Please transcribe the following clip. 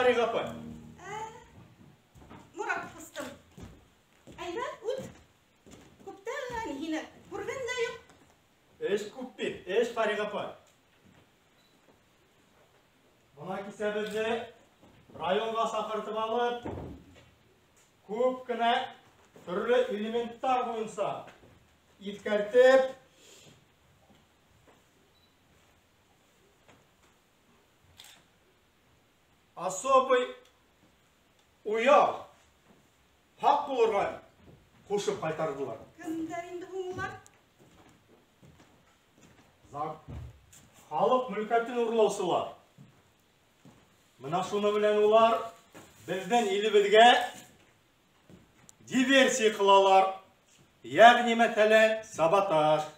Фариға апай. Мұрат қыстым. Айна, өт. Көптен хина көрген де жоқ. Еш көп бет, еш Фариға апай. Мына кісәбізді районға сақыртып алып, көп кіна түрлі элементтар бойынша иткертіп, особый уял хақ болырға қошып қайтардылар. Кімдер енді бұңылар? Халық мүлкәтін ұрлаушылар. Мына шуны білен олар біздің елімізге диверсия қылалар, яғни мәтәлі саботаж.